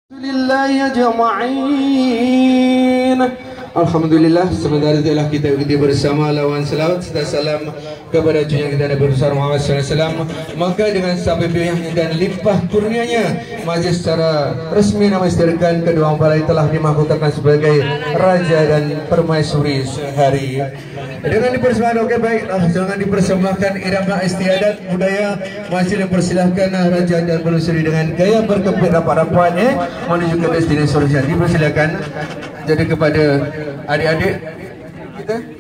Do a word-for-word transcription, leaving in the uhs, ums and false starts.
Alhamdulillah ajma'in. Alhamdulillah, sementara itulah kita ikuti bersama lawan selawat serta salam kepada junjungan kita Nabi besar Muhammad sallallahu alaihi wasallam. Maka dengan sabit pilihannya dan limpah kurnianya, majlis secara resmi memastikan kedua mempelai telah dimahkotkan sebagai raja dan permaisuri sehari. Dengan dipersembahkan, oke baiklah, dengan dipersembahkan irama istiadat budaya, masih dipersilahkan raja dan permaisuri dengan gaya berkepit rapat-rapatnya menuju ke destinasi surga. Dipersilakan. Jadi kepada adik-adik kita